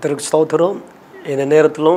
கர்த்தருக்கு ஸ்தோத்திரம். இந்த நேரத்திலும்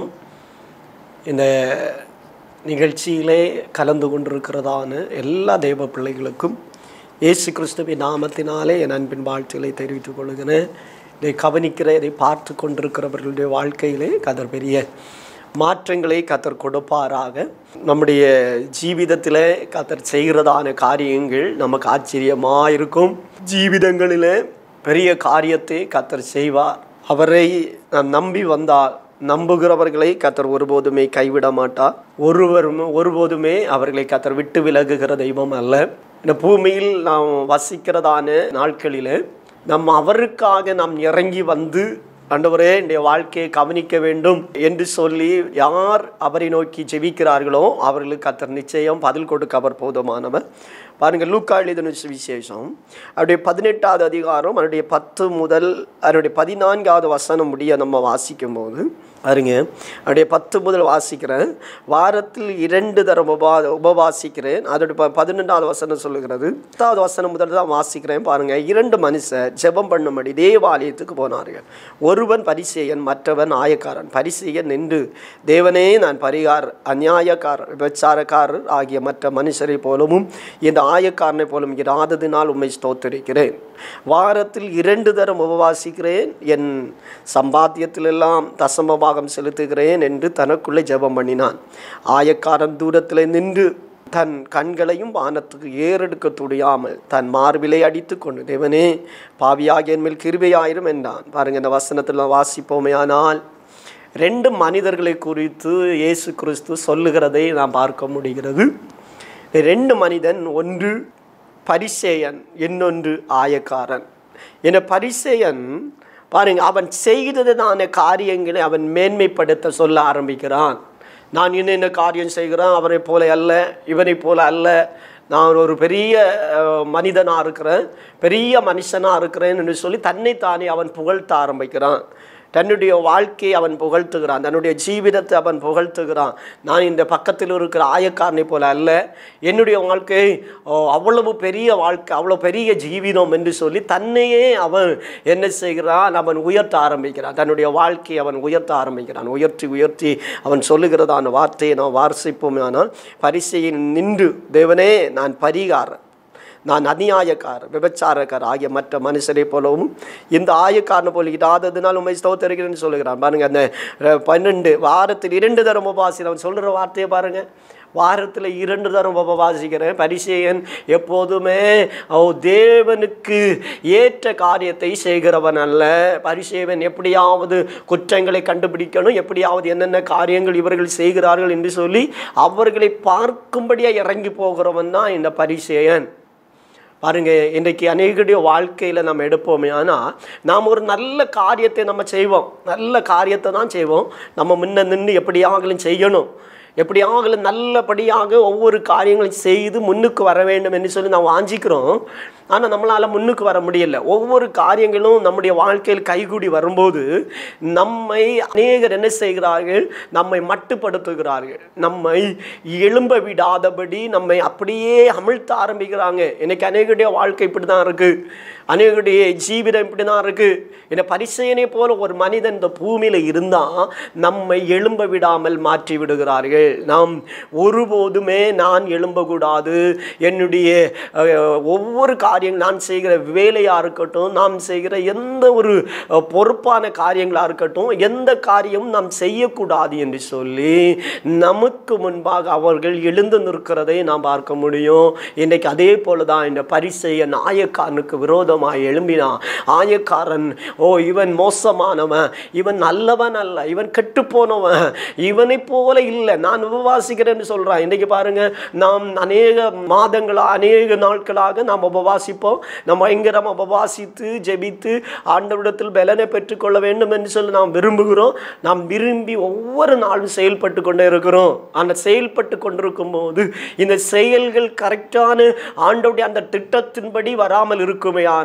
இந்த நிகழ்ச்சியிலே கலந்து கொண்டிருக்கிறதான எல்லா தெய்வ பிள்ளைகளுக்கும் இயேசு கிறிஸ்துவின் நாமத்தினாலே என் அன்பின் வாழ்த்துக்களை தெரிவித்துக் கொள்கிறேன். இதை கவனிக்கிற இதை பார்த்து கொண்டிருக்கிறவர்களுடைய வாழ்க்கையிலே கர்த்தர் பெரிய மாற்றங்களை கர்த்தர் கொடுப்பாராக. நம்முடைய ஜீவிதத்தில் கர்த்தர் செய்கிறதான காரியங்கள் நமக்கு ஆச்சரியமாக இருக்கும். ஜீவிதங்களில் பெரிய காரியத்தை கர்த்தர் செய்வார். அவரை நாம் நம்பி வந்தால் நம்புகிறவர்களை கர்த்தர் ஒருபோதுமே கைவிட மாட்டார். ஒருபோதுமே அவர்களை கர்த்தர் விட்டு விலகுகிற தெய்வம் அல்ல. இந்த பூமியில் நாம் வசிக்கிறதான நாட்களில் அவருக்காக நாம் இறங்கி வந்து ஆண்டவரே என்னுடைய வாழ்க்கையை கவனிக்க வேண்டும் என்று சொல்லி யார் அவரை நோக்கி ஜெபிக்கிறார்களோ அவர்களுக்கு கர்த்தர் நிச்சயம் பதில் கொடுக்க அவர் போதுமானவர். பாருங்கள், லூக்கா எழுதின சுவிசேஷம் அவருடைய 18வது அதிகாரம் அவருடைய 10 முதல் அவருடைய 14வது வசனம் முடிய நம்ம வாசிக்கும் போது பாருங்க, அவருடைய 10 முதல் வாசிக்கிறேன். வாரத்தில் 2 தரம் உபவாசிக்கிறேன். அதோடைய 12வது வசனம் சொல்லுகிறது. 10வது வசனம் முதல் தான் வாசிக்கிறேன். பாருங்க, 2 மனுஷர் ஜெபம் பண்ணும்படி தேவாலயத்துக்கு போனார்கள். ஒருவன் பரிசேயன், மற்றவன் ஆயக்காரன். பரிசேயன் நின்று, தேவனே, நான் அநியாயக்காரர் விபச்சாரக்காரர் ஆகிய மற்ற மனுஷரை போலவும் இந்த ஆயக்காரனை போலும் இராததினால் உம்மை ஸ்தோத்திரிக்கிறேன். வாரத்தில் 2 தரம் உபவாசிக்கிறேன். என் சம்பாத்தியத்திலெல்லாம் தசமபாகம் செலுத்துகிறேன் என்று தனக்குள்ளே ஜெபம் பண்ணினான். ஆயக்காரன் தூரத்தில் நின்று தன் கண்களையும் வானத்துக்கு ஏறெடுக்க துடியாமல் தன் மார்பிலை அடித்து கொண்டு, தேவனே, பாவியாகிய என் மேல் கிருபையாயிரும் என்றான். பாருங்கள், இந்த வசனத்தில் வாசிப்போமையானால் 2 மனிதர்களை குறித்து இயேசு கிறிஸ்து சொல்லுகிறதை நாம் பார்க்க முடிகிறது. 2 மனிதன், ஒன்று பரிசேயன், இன்னொன்று ஆயக்காரன். என பரிசேயன் பாருங்க, அவன் செய்ததான காரியங்களை அவன் மேன்மைப்படுத்த சொல்ல ஆரம்பிக்கிறான். நான் என்ன காரியம் செய்கிறேன், அவரை போல அல்ல, இவனை போல அல்ல, நான் ஒரு பெரிய மனிதனாக இருக்கிறேன், பெரிய மனுஷனாக இருக்கிறேன் என்று சொல்லி தன்னைத்தானே அவன் புகழ்த்த ஆரம்பிக்கிறான். தன்னுடைய வாழ்க்கையை அவன் புகழ்த்துகிறான், தன்னுடைய ஜீவிதத்தை அவன் புகழ்த்துகிறான். நான் இந்த பக்கத்தில் இருக்கிற ஆயக்காரனை போல அல்ல, என்னுடைய வாழ்க்கை அவ்வளவு பெரிய வாழ்க்கை, அவ்வளோ பெரிய ஜீவிதம் என்று சொல்லி தன்னையே அவன் என்ன செய்கிறான், அவன் உயர்த்த ஆரம்பிக்கிறான். தன்னுடைய வாழ்க்கையை அவன் உயர்த்த ஆரம்பிக்கிறான். உயர்த்தி அவன் சொல்லுகிறதான வார்த்தையை நாம் வாசிப்போம். ஆனால் பரிசேயன் நின்று, தேவனே, நான் பரிகாரன், நான் அநியாயக்காரர் விபச்சாரக்காரர் ஆகிய மற்ற மனுஷரை போலவும் இந்த ஆயக்காரனை போல இராததினால் உம்மை ஸ்தோத்திரிக்கிறேன்னு சொல்லுகிறான். பாருங்கள், அந்த 12 வாரத்தில் 2 தரம் உபவாசிக்கிறேன். அவன் சொல்கிற வார்த்தையை பாருங்கள், வாரத்தில் 2 தரம் உபவாசிக்கிறேன். பரிசேயன் எப்போதுமே தேவனுக்கு ஏற்ற காரியத்தை செய்கிறவன் அல்ல. பரிசேயன் எப்படியாவது குற்றங்களை கண்டுபிடிக்கணும், எப்படியாவது என்னென்ன காரியங்கள் இவர்கள் செய்கிறார்கள் என்று சொல்லி அவர்களை பார்க்கும்படியாக இறங்கி போகிறவன் தான் இந்த பரிசேயன். பாருங்க, இன்றைக்கு அநேகருடைய வாழ்க்கையில் நம்ம எடுப்போமே, ஆனால் நாம் ஒரு நல்ல காரியத்தை நம்ம செய்வோம், நல்ல காரியத்தை தான் செய்வோம். நம்ம முன்ன நின்று எப்படியாகலும் செய்யணும், எப்படியாகலும் நல்லபடியாக ஒவ்வொரு காரியங்களையும் செய்து முன்னுக்கு வர வேண்டும் என்று சொல்லி நாம் வாஞ்சிக்கிறோம். ஆனால் நம்மளால் முன்னுக்கு வர முடியல. ஒவ்வொரு காரியங்களும் நம்முடைய வாழ்க்கையில் கைகூடி வரும்போது நம்மை அநேகர் என்ன செய்கிறார்கள், நம்மை மட்டுப்படுத்துகிறார்கள், நம்மை எழும்ப விடாதபடி நம்மை அப்படியே அமிழ்த்த ஆரம்பிக்கிறாங்க. இன்னைக்கு அநேகருடைய வாழ்க்கை இப்படி தான் இருக்குது, அநேகருடைய ஜீவிதம் இப்படி தான் இருக்குது. இந்த பரிசேயனை போல ஒரு மனிதன் இந்த பூமியில் இருந்தால் நம்மை எழும்ப விடாமல் மாற்றி விடுகிறார்கள். நாம் ஒருபோதுமே நான் எழும்பக்கூடாது, என்னுடைய ஒவ்வொரு காரியங்கள் நான் செய்கிற வேலையாக இருக்கட்டும், நாம் செய்கிற எந்த ஒரு பொறுப்பான காரியங்களாக இருக்கட்டும், எந்த காரியமும் நாம் செய்யக்கூடாது என்று சொல்லி நமக்கு முன்பாக அவர்கள் எழுந்து நிற்கிறதை நாம் பார்க்க முடியும். இன்றைக்கு அதே போல தான் இந்த பரிசேயன் ஆயக்காரனுக்கு விரோதமாக எழும்பினான். ஆயக்காரன், இவன் மோசமானவன், இவன் நல்லவன் அல்ல, இவன் கெட்டு போனவன், இவனை போல இல்லை, நான் உபவாசிக்கிறேன்னு சொல்கிறான். இன்றைக்கி பாருங்கள், நாம் அநேக மாதங்களாக அநேக நாட்களாக நாம் உபவாசிப்போம். நம்ம பயங்கரமாக உபவாசித்து ஜெபித்து ஆண்டவரிடத்தில் பலனை பெற்றுக்கொள்ள வேண்டும் என்று சொல்லி நாம் விரும்புகிறோம். நாம் விரும்பி ஒவ்வொரு நாளும் செயல்பட்டு கொண்டே இருக்கிறோம். அந்த செயல்பட்டு கொண்டிருக்கும் போது இந்த செயல்கள் கரெக்டான ஆண்டவருடைய அந்த திட்டத்தின்படி வராமல் இருக்குமே,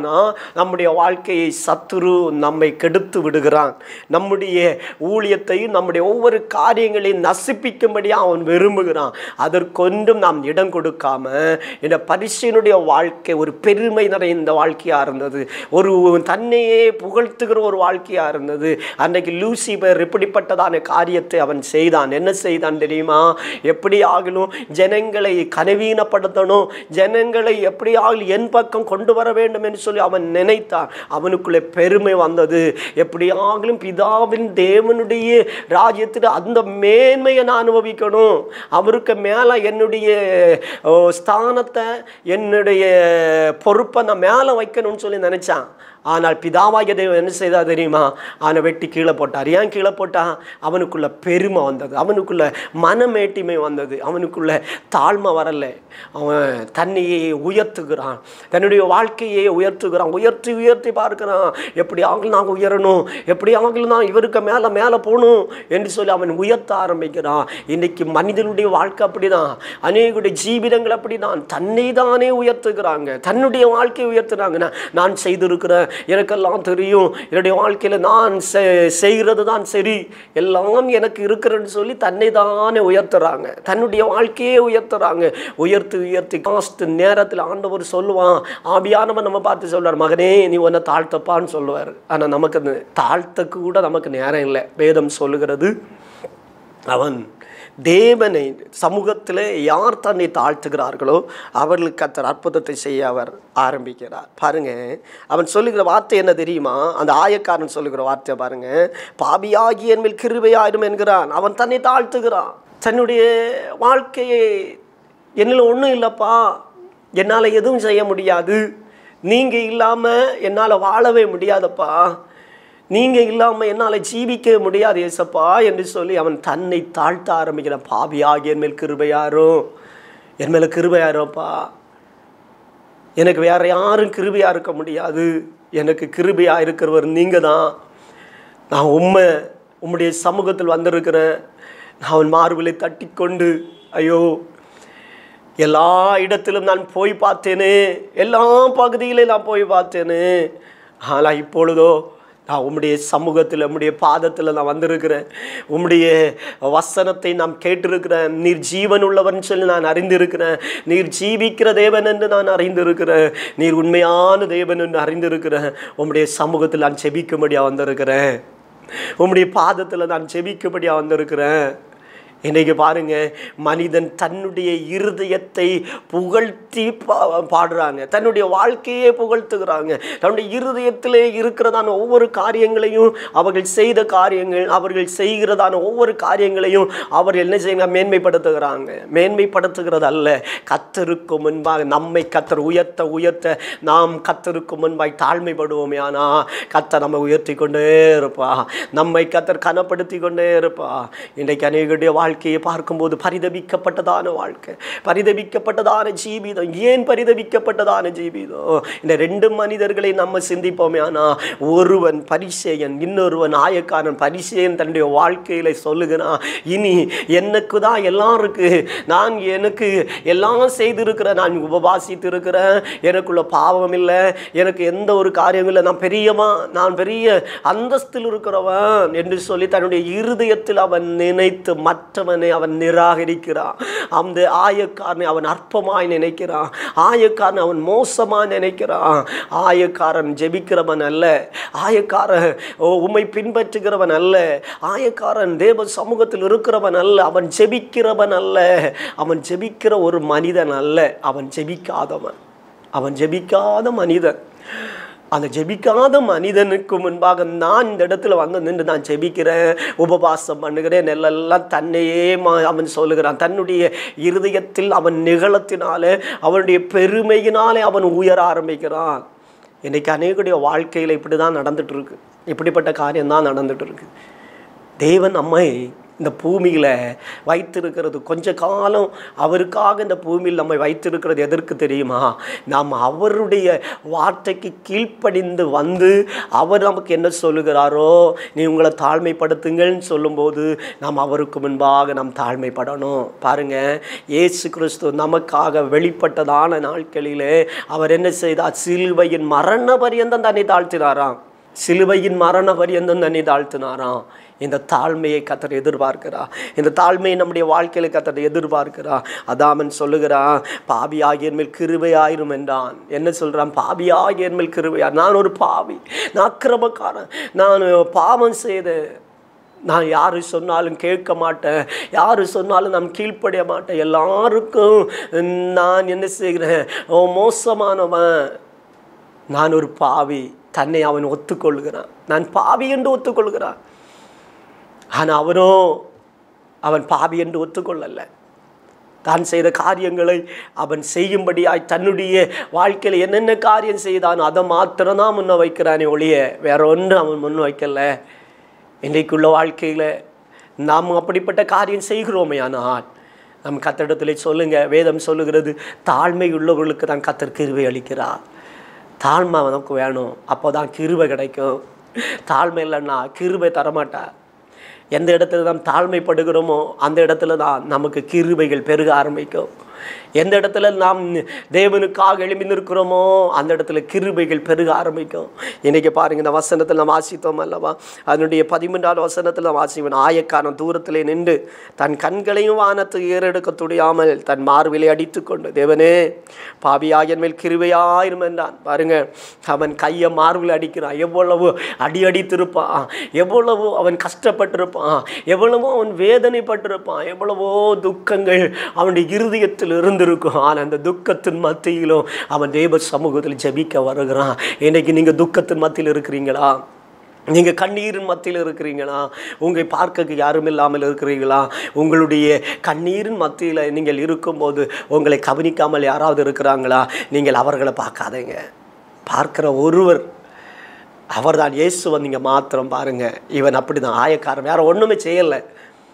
செய்கிறானா, நம்முடைய வாழ்க்கையை சத்துரு நம்மை கெடுத்து விடுகிறான். நம்முடைய ஊழியத்தையும் நம்முடைய ஒவ்வொரு காரியங்களையும் நசிப்பிக்கும்படியாக அவன் விரும்புகிறான். அதற்கொன்றும் நாம் இடம் கொடுக்காம இந்த பரிசேயனுடைய வாழ்க்கை ஒரு பெருமை நிறைந்த வாழ்க்கையாக இருந்தது. ஒரு தன்னையே புகழ்த்துகிற ஒரு வாழ்க்கையாக இருந்தது. அன்றைக்கு லூசிபர் இப்படிப்பட்டதான காரியத்தை அவன் செய்தான். என்ன செய்தான் தெரியுமா? எப்படி ஆகலும் ஜனங்களை கனவீனப்படுத்தணும், ஜனங்களை எப்படி ஆகலும் என் பக்கம் கொண்டு வர வேண்டும் என்று சொல்லி அவன் நினைத்தான். அவனுக்குள்ளே பெருமை வந்தது. எப்படி ஆகலும் பிதாவின் தேவனுடைய ராஜ்யத்தில் அந்த மேன்மையை நான் அனுபவிக்கணும், அவருக்கு மேலே என்னுடைய ஸ்தானத்தை என்னுடைய பொறுப்பை நான் மேலே வைக்கணும்னு சொல்லி நினைச்சான். ஆனால் பிதாவாகிய தேவன் என்ன செய்தார் தெரியுமா? அவனை வெட்டி கீழே போட்டார். ஏன் கீழே போட்டான்? அவனுக்குள்ள பெருமை வந்தது, அவனுக்குள்ள மனமேட்டிமை வந்தது, அவனுக்குள்ள தாழ்மை வரலை. அவன் தன்னையே உயர்த்துகிறான், தன்னுடைய வாழ்க்கையை உயர்த்துகிறான், உயர்த்தி உயர்த்தி பார்க்கிறான். எப்படி ஆகலும் நாங்கள் உயரணும், எப்படி ஆகலும் நான் இவருக்கு மேலே மேலே போகணும் என்று சொல்லி அவன் உயர்த்த ஆரம்பிக்கிறான். இன்றைக்கி மனிதனுடைய வாழ்க்கை அப்படிதான், அநேகருடைய ஜீவிதங்கள் அப்படிதான். தன்னை தானே உயர்த்துகிறாங்க, தன்னுடைய வாழ்க்கையை உயர்த்துறாங்க. நான் செய்திருக்கிறேன், எனக்கெல்லாம் தெரியும், என்னுடைய வாழ்க்கையில் நான் செய்கிறது தான் சரி, எல்லாம் எனக்கு இருக்கிறன்னு சொல்லி தன்னை தானே உயர்த்துறாங்க, தன்னுடைய வாழ்க்கையே உயர்த்துறாங்க. உயர்த்தி உயர்த்தி காஸ்ட் நேரத்தில் ஆண்டவர் சொல்லுவான், ஆவியானவன் நம்ம பார்த்து சொல்வார், மகனே நீ உன்னை தாழ்த்தப்பான்னு சொல்லுவார். ஆனால் நமக்கு தாழ்த்த கூட நமக்கு நேரம் இல்லை. வேதம் சொல்லுகிறது, அவன் தேவனை சமூகத்தில் யார் தன்னை தாழ்த்துகிறார்களோ அவர்களுக்கு கர்த்தர் அற்புதத்தை செய்ய அவர் ஆரம்பிக்கிறார். பாருங்க, அவன் சொல்லுகிற வார்த்தை என்ன தெரியுமா? அந்த ஆயக்காரன் சொல்லுகிற வார்த்தை பாருங்க, பாவியாகி என் மேல் கிருபையாயிரும் என்கிறான். அவன் தன்னை தாழ்த்துகிறான். தன்னுடைய வாழ்க்கையை என்னில் ஒன்றும் இல்லைப்பா, என்னால் எதுவும் செய்ய முடியாது, நீங்கள் இல்லாமல் என்னால் வாழவே முடியாதப்பா, நீங்கள் இல்லாமல் என்னால் ஜீவிக்க முடியாது ஏசப்பா என்று சொல்லி அவன் தன்னை தாழ்த்த ஆரம்பிக்கிறான். பாவியாகி என் மேல் கிருபையாரும், என் மேலே கிருபையாரும்ப்பா, எனக்கு வேறு யாரும் கிருபையாக இருக்க முடியாது, எனக்கு கிருபையாக இருக்கிறவர் நீங்கள் தான். நான் உம்முடைய சமூகத்தில் வந்திருக்கிறேன். நான் அவன் மார்பிலை தட்டி கொண்டு, ஐயோ எல்லா இடத்திலும் நான் போய் பார்த்தேனே, எல்லா பகுதியிலும் நான் போய் பார்த்தேனே, ஆனால் இப்பொழுதோ நான் உம்முடைய சமூகத்தில் உம்முடைய பாதத்தில் நான் வந்திருக்கிறேன். உம்முடைய வசனத்தை நான் கேட்டிருக்கிறேன். நீர் ஜீவன் உள்ளவன் சொல்லி நான் அறிந்திருக்கிறேன். நீர் ஜீவிக்கிற தேவன் என்று நான் அறிந்திருக்கிறேன். நீர் உண்மையான தேவன் என்று அறிந்திருக்கிறேன். உம்முடைய சமூகத்தில் நான் செபிக்கும்படியாக வந்திருக்கிறேன். உம்முடைய பாதத்தில் நான் செபிக்கும்படியாக வந்திருக்கிறேன். இன்றைக்கு பாருங்க, மனிதன் தன்னுடைய இருதயத்தை புகழ்த்தி பாடுறாங்க, தன்னுடைய வாழ்க்கையே புகழ்த்துகிறாங்க. தன்னுடைய இருதயத்திலே இருக்கிறதான ஒவ்வொரு காரியங்களையும், அவர்கள் செய்த காரியங்கள், அவர்கள் செய்கிறதான ஒவ்வொரு காரியங்களையும் அவர்கள் என்ன செய்ய மேன்மைப்படுத்துகிறாங்க. மேன்மைப்படுத்துகிறது அல்ல, கர்த்தருக்கு முன்பாக நம்மை கர்த்தர் உயர்த்த உயர்த்த நாம் கர்த்தருக்கு முன்பாக தாழ்மைப்படுவோமே. ஆனால் கர்த்தர் நம்மை உயர்த்தி கொண்டே இருப்பா, நம்மை கர்த்தர் கனப்படுத்தி கொண்டே இருப்பா. இன்றைக்கு அநேகருடைய வாழ்க்கையை பார்க்கும்போது பரிதபிக்கப்பட்டதான வாழ்க்கை, பரிதபிக்கப்பட்டதான ஜீவிதம். ஏன் பரிதபிக்கப்பட்டதான ஜீவிதம்? இந்த ரெண்டு மனிதர்களை நம்ம சிந்திப்போமே. ஆனால் ஒருவன் பரிசேயன், இன்னொருவன் ஆயக்காரன். பரிசேயன் தன்னுடைய வாழ்க்கையில சொல்லுகிறான், இனி எனக்கு தான் எல்லாம் இருக்கு, நான் எனக்கு எல்லாம் செய்திருக்கிறேன், நான் உபவாசித்து இருக்கிறேன், எனக்குள்ள பாவம் இல்லை, எனக்கு எந்த ஒரு காரியம் இல்லை, நான் பெரிய அந்தஸ்தில் இருக்கிறவன் என்று சொல்லி தன்னுடைய இருதயத்தில் அவன் நினைத்து மற்றவனை அவன் நிராகரிக்கிறான். அந்த ஆயக்காரனை அவன் அற்பமாய் நினைக்கிறான், ஆயக்காரன் அவன் மோசமாக நினைக்கிறான். ஆயக்காரன் ஜெபிக்கிறவன் அல்ல, ஆயக்காரன் உம்மை பின்பற்றுகிறவன் அல்ல, ஆயக்காரன் தேவ சமூகத்தில் இருக்கிறவன் அல்ல, அவன் ஜெபிக்கிறவன் அல்ல, அவன் ஜெபிக்கிற ஒரு மனிதன் அல்ல, அவன் ஜெபிக்காதவன், அவன் ஜெபிக்காத மனிதன். அந்த ஜெபிக்காத மனிதனுக்கு முன்பாக நான் இந்த இடத்துல வந்து நின்று நான் ஜெபிக்கிறேன், உபவாசம் பண்ணுகிறேன், எல்லாம் தன்னையே அவன் சொல்லுகிறான். தன்னுடைய இருதயத்தில் அவன் நிகழத்தினாலே, அவனுடைய பெருமையினாலே அவன் உயர ஆரம்பிக்கிறான். இன்றைக்கி அநேகருடைய வாழ்க்கையில் இப்படி தான் நடந்துட்டு இருக்கு, இப்படிப்பட்ட காரியம்தான் நடந்துட்டு இருக்கு. தேவன் நம்மை இந்த பூமியில் வைத்திருக்கிறது. கொஞ்ச காலம் அவருக்காக இந்த பூமியில் நம்மை வைத்திருக்கிறது எதற்கு தெரியுமா? நாம் அவருடைய வார்த்தைக்கு கீழ்ப்படிந்து வந்து அவர் நமக்கு என்ன சொல்லுகிறாரோ, நீ உங்களை தாழ்மைப்படுத்துங்கள்னு சொல்லும்போது நாம் அவருக்கு முன்பாக நாம் தாழ்மைப்படணும். பாருங்கள், இயேசு கிறிஸ்து நமக்காக வெளிப்பட்டதான நாட்களிலே அவர் என்ன செய்தார்? சிலுவையின் மரண பரியந்தம் தன்னை தாழ்த்தினாராம். சிலுவையின் மரண பரியந்தம் தன்னை தாழ்த்தினாராம். இந்த தாழ்மையை கர்த்தர் எதிர்பார்க்கிறார். இந்த தாழ்மையை நம்முடைய வாழ்க்கையில் கர்த்தர் எதிர்பார்க்கிறார். அதாமன் சொல்லுகிறான், பாவியாகிய மேல் கிருபையாயிரும் என்றான். என்ன சொல்கிறான்? பாவியாகிய மேல் கிருபையாயிரும். நான் ஒரு பாவி, நான் அக்கிரமக்காரன், நான் பாவம் செய்தேன், நான் யார் சொன்னாலும் கேட்க மாட்டேன், யார் சொன்னாலும் நான் கீழ்ப்படிய மாட்டேன், எல்லாருக்கும் நான் என்ன செய்கிறேன்? மோசமானவன், நான் ஒரு பாவி. தன்னை அவன் ஒத்துக்கொள்கிறான். நான் பாவி என்று ஒத்துக்கொள்கிறான். ஆனால் அவன் பாவி என்று ஒத்துக்கொள்ளலை. தான் செய்த காரியங்களை அவன் செய்யும்படியாய் தன்னுடைய வாழ்க்கையில் என்னென்ன காரியம் செய்தானோ அதை மாத்திரம்தான் முன்ன வைக்கிறானே ஒழிய வேற ஒன்றும் அவன் முன் வைக்கல. இன்றைக்குள்ள வாழ்க்கையில் நாம் அப்படிப்பட்ட காரியம் செய்கிறோமே, ஆனால் நம் கர்த்தரிடத்திலே சொல்லுங்கள். வேதம் சொல்லுகிறது, தாழ்மை உள்ளவர்களுக்கு தான் கர்த்தர் கிருபை அளிக்கிறார். தாழ்மை நமக்கு வேணும், அப்போ தான் கிருபை கிடைக்கும். தாழ்மை இல்லைன்னா கிருபை தரமாட்டார். எந்த இடத்துல நாம் தாழ்மைப்படுகிறோமோ அந்த இடத்துல தான் நமக்கு கிருபைகள் பெருக ஆரம்பிக்கும். எந்த இடத்துல நாம் தேவனுக்காக எழும்பி நிற்கிறோமோ அந்த இடத்துல கிருபைகள் பெருக ஆரம்பிக்கும். இன்றைக்கி பாருங்கள், இந்த வசனத்தில் நாம் வாசித்தோம் அல்லவா? அதனுடைய 13வது வசனத்தில் நாம் வாசிவன், ஆயக்காரன் தூரத்திலே நின்று தன் கண்களையும் வானத்துக்கு ஏறெடுக்க துடியாமல் தன் மார்பிலை அடித்து கொண்டு, தேவனே பாவியாகிய மேல் கிருபையாயிரும் என்றான். பாருங்கள், அவன் கையை மார்பில் அடிக்கிறான். எவ்வளவு அடித்திருப்பான், எவ்வளவு அவன் கஷ்டப்பட்டிருப்பான், எவ்வளவோ அவன் வேதனைப்பட்டிருப்பான், எவ்வளவோ துக்கங்கள் அவனுடைய இருதயத்தில் இருந்திருக்கும். ஆனால் அந்த துக்கத்தின் மத்தியிலும் அவன் தேவ சமூகத்தில் ஜெபிக்க வருகிறான். இன்னைக்கு நீங்கள் துக்கத்தின் மத்தியில் இருக்கிறீங்களா? நீங்கள் கண்ணீரின் மத்தியில் இருக்கிறீங்களா? உங்களை பார்க்க யாரும் இல்லாமல் இருக்கிறீங்களா? உங்களுடைய கண்ணீரின் மத்தியில் நீங்கள் இருக்கும்போது உங்களை கவனிக்காமல் யாராவது இருக்கிறாங்களா? நீங்கள் அவர்களை பார்க்காதீங்க. பார்க்குற ஒருவர் அவர் தான் இயேசுவை நீங்கள் மாத்திரம் பாருங்கள். இவன் அப்படி தான் ஆயக்காரன், வேறு ஒன்றுமே செய்யலை.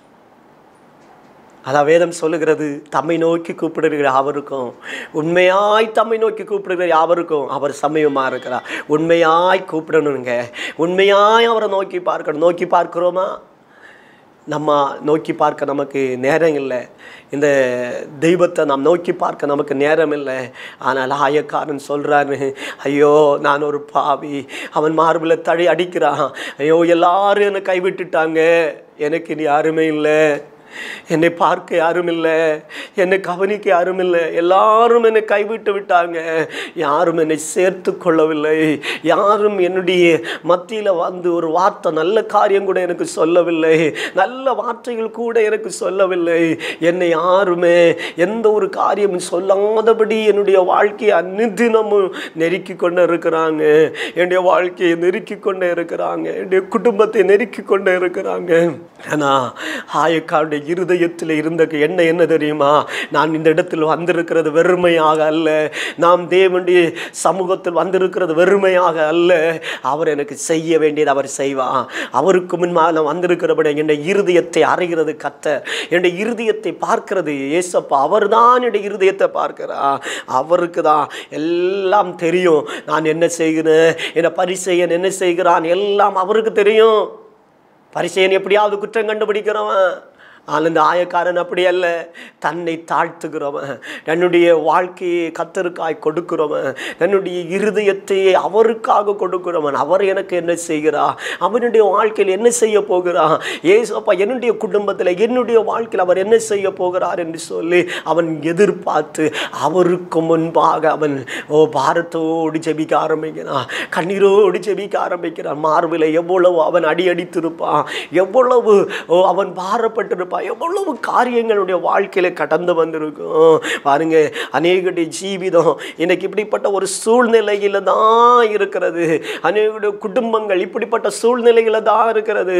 அதான் வேதம் சொல்லுகிறது, தம்மை நோக்கி கூப்பிடுகிற அவருக்கும், உண்மையாய் தம்மை நோக்கி கூப்பிடுகிற யாவருக்கும் அவர் சமயமாக இருக்கிறார். உண்மையாய் கூப்பிடணுங்க, உண்மையாய் அவரை நோக்கி பார்க்கணும். நோக்கி பார்க்குறோமா? நம்ம நோக்கி பார்க்க நமக்கு நேரம் இல்லை. இந்த தெய்வத்தை நாம் நோக்கி பார்க்க நமக்கு நேரம் இல்லை. ஆனால் ஆயக்காரன் சொல்கிறாரு, ஐயோ நான் ஒரு பாவி. அவன் மார்பில் அடிக்கிறான். ஐயோ எல்லாரும் என்னை கைவிட்டுட்டாங்க, எனக்கு இனி யாருமே இல்லை, என்னை பார்க்க யாரும் இல்லை, என்னை கவனிக்க யாரும் இல்லை, எல்லாரும் என்னை கைவிட்டு விட்டாங்க, யாரும் என்னை சேர்த்து கொள்ளவில்லை, யாரும் என்னுடைய மத்தியில் வந்து ஒரு வார்த்தை நல்ல காரியம் கூட எனக்கு சொல்லவில்லை, நல்ல வார்த்தைகள் கூட எனக்கு சொல்லவில்லை, என்னை யாருமே எந்த ஒரு காரியமும் சொல்லாதபடி என்னுடைய வாழ்க்கையை அன்னிதினமும் நெருக்கி கொண்டு இருக்கிறாங்க, என்னுடைய வாழ்க்கையை நெருக்கி கொண்டே இருக்கிறாங்க, என்னுடைய குடும்பத்தை நெருக்கி கொண்டே இருக்கிறாங்க. ஆனால் ஆயக்காருடைய இருதயத்தில் இருந்த என்ன தெரியுமா? நான் இந்த இடத்தில் வந்திருக்கிறது வெறுமையாக அல்ல, நாம் தேவனுடைய சமூகத்தில் வந்திருக்கிறது வெறுமையாக அல்ல, அவர் எனக்கு செய்ய வேண்டியது அவர் செய்வார். அவருக்கு முன்பாக நான் வந்திருக்கிறபடி என்னுடைய இருதயத்தை அறிகிறது கர்த்தர், என்னுடைய இருதயத்தை பார்க்கிறது ஏசப்பா. அவர் தான் என்னுடைய இருதயத்தை பார்க்கிறார். அவருக்கு தான் எல்லாம் தெரியும். நான் என்ன செய்கிறேன், என்னை பரிசெயன் என்ன செய்கிறான் எல்லாம் அவருக்கு தெரியும். பரிசெயன் எப்படியாவது குற்றம் கண்டுபிடிக்கிறவன். ஆனால் இந்த ஆயக்காரன் அப்படி அல்ல, தன்னை தாழ்த்துகிறவன், தன்னுடைய வாழ்க்கையை கர்த்தருக்காய் கொடுக்கிறவன், தன்னுடைய இருதயத்தையே அவருக்காக கொடுக்கிறவன். அவர் எனக்கு என்ன செய்கிறார், அவனுடைய வாழ்க்கையில் என்ன செய்ய போகிறார், ஏசப்பா என்னுடைய குடும்பத்தில் என்னுடைய வாழ்க்கையில் அவர் என்ன செய்ய போகிறார் என்று சொல்லி அவன் எதிர்பார்த்து அவருக்கு முன்பாக அவன் பாரத்தோடு ஜெபிக்க ஆரம்பிக்கிறான், கண்ணீரோடு ஜெபிக்க ஆரம்பிக்கிறான். மார்பில் எவ்வளவு அவன் அடித்திருப்பான், எவ்வளவு அவன் பாரப்பட்டிருப்பான், எவ்வளவு காரியங்களுடைய வாழ்க்கையில கடந்து வந்திருக்கும் பாருங்க. அநேகருடைய ஜீவிதம் இன்னைக்கு இப்படிப்பட்ட ஒரு சூழ்நிலையில தான் இருக்கிறது. அநேகருடைய குடும்பங்கள் இப்படிப்பட்ட சூழ்நிலையில தான் இருக்கிறது.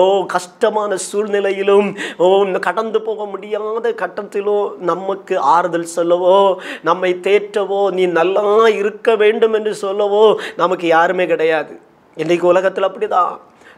கஷ்டமான சூழ்நிலையிலும் கடந்து போக முடியாத கட்டத்திலோ நமக்கு ஆறுதல் சொல்லவோ, நம்மை தேற்றவோ, நீ நல்லா இருக்க வேண்டும் என்று சொல்லவோ நமக்கு யாருமே கிடையாது. இன்றைக்கு உலகத்தில் அப்படிதான்.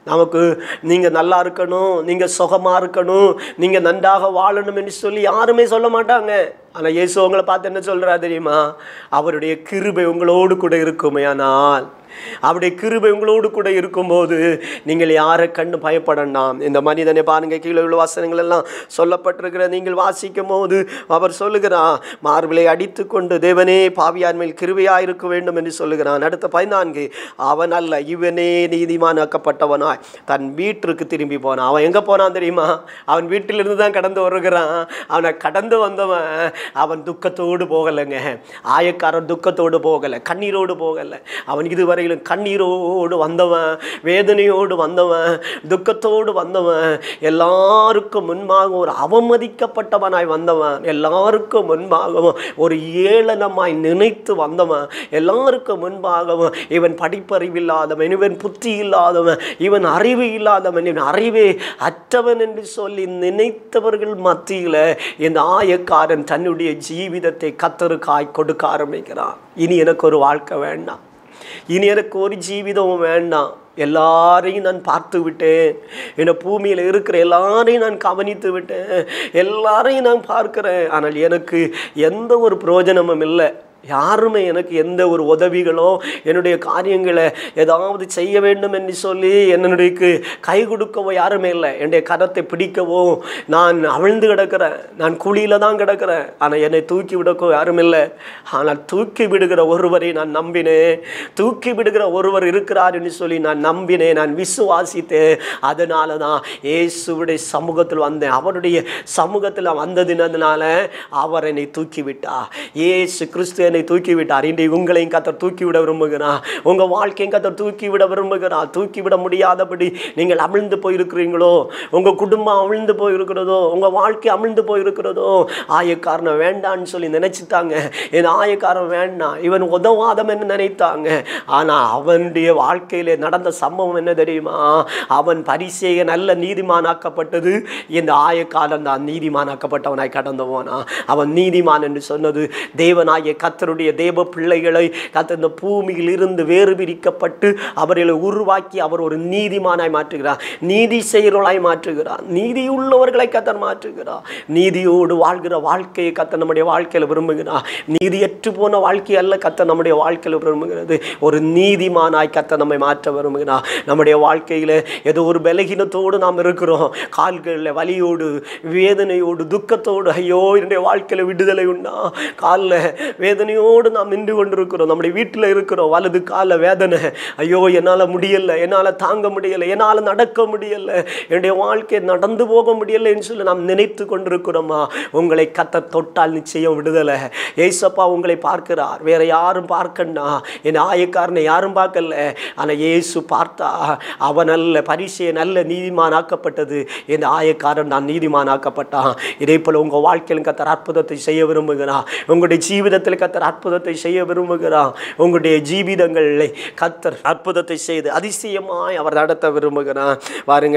நமக்கு நீங்கள் நல்லா இருக்கணும், நீங்கள் சுகமாக இருக்கணும், நீங்கள் நன்றாக வாழணும் என்று சொல்லி யாருமே சொல்ல மாட்டாங்க. ஆனால் இயேசு உங்களை பார்த்து என்ன சொல்கிறா தெரியுமா? அவருடைய கிருபை உங்களோடு கூட இருக்குமே. ஆனால் அவருடைய கிருபை உங்களோடு கூட இருக்கும்போது நீங்கள் யாரை கண்டு பயப்படலாம். இந்த மனிதனை பாருங்க, கீழே உள்ள வசனங்கள் எல்லாம் சொல்லப்பட்டிருக்கிற நீங்கள் வாசிக்கும் போது அவர் சொல்லுகிறான், மார்பிலை அடித்து கொண்டு தேவனே பாவியார் மேல் கிருபையாக இருக்க வேண்டும் என்று சொல்லுகிறான். அடுத்த 14, அவன் அல்ல இவனே நீதிமானாக்கப்பட்டவனாய் தன் வீட்டிற்கு திரும்பி போனான். அவன் எங்கே போனான் தெரியுமா? அவன் வீட்டிலிருந்து தான் கடந்து வருகிறான். அவனை கடந்து வந்தவன் அவன் துக்கத்தோடு போகலைங்க. ஆயக்காரன் துக்கத்தோடு போகலை, கண்ணீரோடு போகலை. அவன் இதுவரை கண்ணீரோடு வந்தவன், வேதனையோடு வந்தவன், துக்கத்தோடு வந்தவன், எல்லாருக்கும் முன்பாக ஒரு அவமதிக்கப்பட்டவனாய் வந்தவன், எல்லாருக்கும் முன்பாகவும் ஒரு ஏளனமாய் நினைத்து வந்தவன், எல்லாருக்கும் முன்பாகவும் இவன் படிப்பறிவில்லாதவன், இவன் புத்தி இல்லாதவன், இவன் அறிவு இல்லாதவன், இவன் அறிவே அற்றவன் என்று சொல்லி நினைத்தவர்கள் மத்தியில் இந்த ஆயக்காரன் தன்னுடைய ஜீவிதத்தை கர்த்தருக்காய் கொடுக்க ஆரம்பிக்கிறான். இனி எனக்கு ஒரு வாழ்க்கை வேண்டாம், இனி எனக்கு ஒரு ஜீவிதமும் வேண்டாம், எல்லாரையும் நான் பார்த்து விட்டேன், என்னை பூமியில் இருக்கிற எல்லாரையும் நான் கவனித்து விட்டேன், எல்லாரையும் நான் பார்க்கிறேன், ஆனால் எனக்கு எந்த ஒரு பிரயோஜனமும் இல்லை, யாருமே எனக்கு எந்த ஒரு உதவிகளோ என்னுடைய காரியங்களை ஏதாவது செய்ய வேண்டும் என்று சொல்லி என்னுடைய கை கொடுக்கவோ யாருமே இல்லை, என்னுடைய கரத்தை பிடிக்கவோ நான் அவிழ்ந்து கிடக்கிறேன், நான் குழியில் தான் கிடக்கிறேன், ஆனால் என்னை தூக்கி விடக்கோ யாரும் இல்லை. ஆனால் தூக்கி விடுகிற ஒருவரை நான் நம்பினேன், தூக்கி விடுகிற ஒருவர் இருக்கிறார் என்று சொல்லி நான் நம்பினேன், நான் விசுவாசித்தேன். அதனால தான் இயேசுவுடைய சமூகத்தில் வந்தேன். அவருடைய சமூகத்தில் வந்ததினால அவர் என்னை தூக்கி விட்டார். இயேசு கிறிஸ்து என்னை தூக்கி விட்டார். இன்றைக்கு உங்களையும் கர்த்தர் தூக்கி விட விரும்புகிறார், உங்கள் வாழ்க்கையும் கர்த்தர் தூக்கி விட விரும்புகிறார். தூக்கி விட முடியாதபடி நீங்கள் அமிழ்ந்து போயிருக்கிறீங்களோ, உங்கள் குடும்பம் அமிழ்ந்து போயிருக்கிறதோ, உங்கள் வாழ்க்கை அமிழ்ந்து போயிருக்கிறதோ, ஆயக்காரனை வேண்டான்னு சொல்லி நினைச்சிட்டாங்க. இந்த ஆயக்காரன் வேண்டாம், இவன் உதவாதம் என்று நினைத்தாங்க. ஆனால் அவனுடைய வாழ்க்கையிலே நடந்த சம்பவம் என்ன தெரியுமா? அவன் பரிசேய நல்ல நீதிமானாக்கப்பட்டது, இந்த ஆயக்காரன் தான் நீதிமானாக்கப்பட்டவனாய் கடந்து போனான். அவன் நீதிமான் என்று சொன்னது தேவனாகிய கர்த்தருடைய தேவ பிள்ளைகளை கர்த்தர் இந்த பூமியில் இருந்து வேறு பிரிக்கப்பட்டு அவர்களை உருவாக்கி அவர் ஒரு நீதிமானாய் மாற்றுகிறார், நீதி செய்கிறவர்களாய் மாற்றுகிறார், நீதி உள்ளவர்களை கர்த்தர் மாற்றுகிறார். நீதியோடு வாழ்கிற வாழ்க்கையை கர்த்தர் நம்முடைய வாழ்க்கையில் விரும்புகிறார். நீதியற்று போன வாழ்க்கை அல்ல கர்த்தர் நம்முடைய வாழ்க்கையில் விரும்புகிறது, ஒரு நீதிமானாய் கர்த்தர் நம்மை மாற்ற விரும்புகிறார். நம்முடைய வாழ்க்கையில் ஏதோ ஒரு பலகீனத்தோடு நாம் இருக்கிறோம், கால்களில் வலியோடு வேதனையோடு துக்கத்தோடு, ஐயோ என்னுடைய வாழ்க்கையில் விடுதலை உண்டா, காலில் வேதனையோடு நாம் நின்று கொண்டிருக்கிறோம், நம்முடைய வீட்டில் இருக்கிறோம், வலது கால வேதனை, ஐயோ என்னால் முடியலை, என்னால் தாங்க முடியலை, என்னால் நடக்க முடியலை, என்னுடைய வாழ்க்கை நடந்து போக முடியலை என்று சொல்லி நாம் நினைத்து கொண்டிருக்கிறோமா? உங்களை கர்த்தர் தொட்டால் நிச்சயம் விடுதலை. ஏசப்பா உங்களை பார்க்கிறார், வேற யாரும் பார்க்கண்டா, என் ஆயக்காரனை யாரும் பார்க்கல, ஆனால் இயேசு பார்த்தா. அவன் நல்ல பரிசேய நல்ல நீதிமானாக்கப்பட்டது, இந்த ஆயக்காரன் நான் நீதிமானாக்கப்பட்டான். இதே போல உங்கள் வாழ்க்கையில் கர்த்தர் அற்புதத்தை செய்ய விரும்புகிறார், உங்களுடைய ஜீவிதத்தில் கர்த்தர் அற்புதத்தை செய்ய விரும்புகிறார், உங்களுடைய ஜீவிதங்களை கர்த்தர் அற்புதத்தை செய்து அதிசயமாய் அவர் நடத்த விரும்புகிறார். பாருங்க,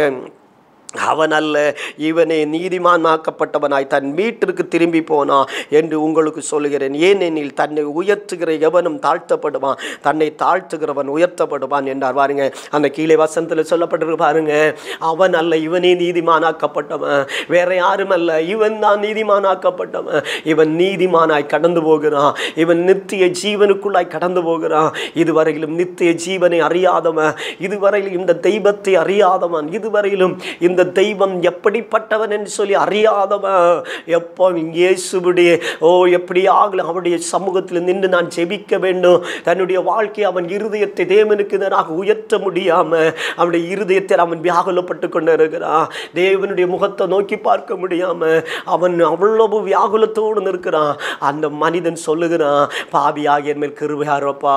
அவன் அல்ல இவனே நீதிமானாக்கப்பட்டவனாய் தன் வீட்டிற்கு திரும்பி போனான் என்று உங்களுக்கு சொல்லுகிறேன். ஏனெனில் தன்னை உயர்த்துகிற எவனும் தாழ்த்தப்படுவான், தன்னை தாழ்த்துகிறவன் உயர்த்தப்படுவான் என்றார். பாருங்க, அந்த கீழே வசனத்தில் சொல்லப்பட்டிருக்கு பாருங்க, அவன் அல்ல இவனே நீதிமானாக்கப்பட்டவன், வேற யாரும் அல்ல, இவன் தான் நீதிமானாக்கப்பட்டவன். இவன் நீதிமானாய் கடந்து போகிறான், இவன் நித்திய ஜீவனுக்குள்ளாய் கடந்து போகிறான். இதுவரையிலும் நித்திய ஜீவனை அறியாதவன், இதுவரையிலும் இந்த தெய்வத்தை அறியாதவன், இதுவரையிலும் இந்த தெய்வம் எப்படிப்பட்டவன் என்று சொல்லி அறியாதவன், எப்போ இயேசுவுடைய எப்படி ஆகலாம் அவருடைய சமூகத்தில் நின்று நான் ஜெபிக்க வேண்டும், தன்னுடைய வாழ்க்கையை அவன் இருதயத்தை தேவனுக்கு எதிராக உயர்த்த முடியாம அவனுடைய இருதயத்தை அவன் வியாகுலப்பட்டு கொண்டு இருக்கிறான், தேவனுடைய முகத்தை நோக்கி பார்க்க முடியாம அவன் அவ்வளவு வியாகுலத்தோடு நிற்கிறான். அந்த மனிதன் சொல்லுகிறான், பாவியாகிய மேல் கிருபையாரப்பா,